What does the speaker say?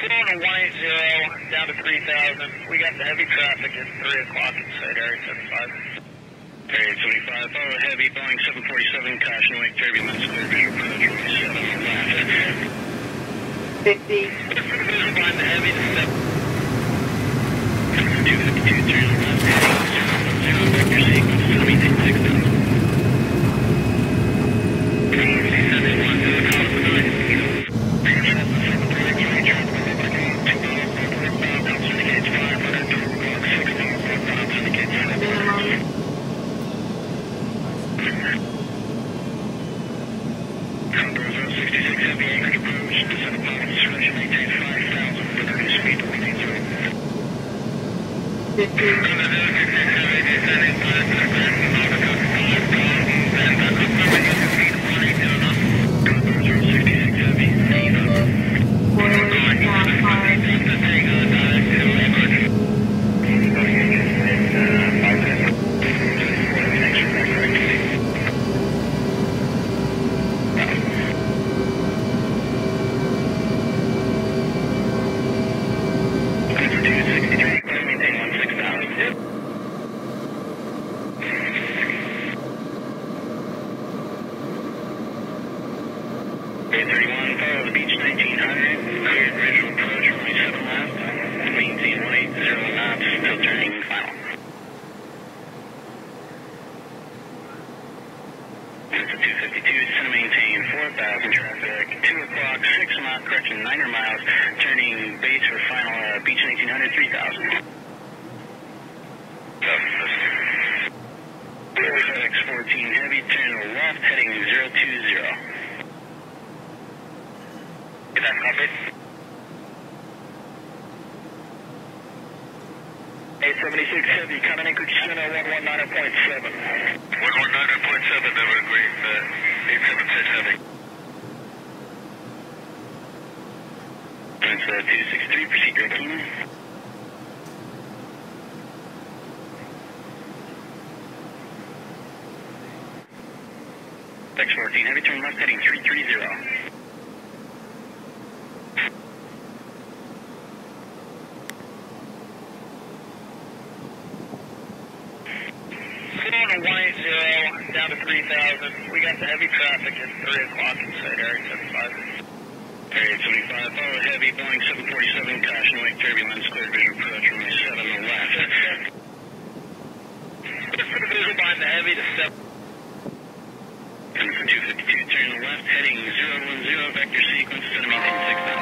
Going to 180 down to 3,000. We got the heavy traffic at 3 o'clock inside Area 75. Area 75, follow heavy, Boeing 747, caution wake turbulence, clear visual approach, runway 7 on the left. 50. Find the heavy to step. 252, turn left, heading 010, vector sequence, maintain 6,000. 71, call the 66 heavy anchored approach, descend upon discretion, maintain 5,000 with reduced speed to 180. 31, follow the beach 1900, cleared visual approach, runway 7 left, maintain 180 knots, still turning final. It's a 252, center maintain 4,000 traffic, 2 o'clock, 6 mile, correction 9 miles, turning base for final beach 1900, 3,000. FedEx 14 heavy, turn left, heading 020. Is that covered? A76 heavy, coming anchorage center 119.7. 119.7, never agreed. 876 heavy. It's 263, proceed direct Keenan. X14 heavy, turn left, heading 330. Going to 180 down to 3,000. We got the heavy traffic at 3 o'clock inside Area 75. Area 75, follow heavy, Boeing 747, caution wake turbulence, clear visual approach, runway 7 on the left. Put the visual behind the heavy to step. And for 252, turn left, heading 010, vector sequence, center maintain 6,000.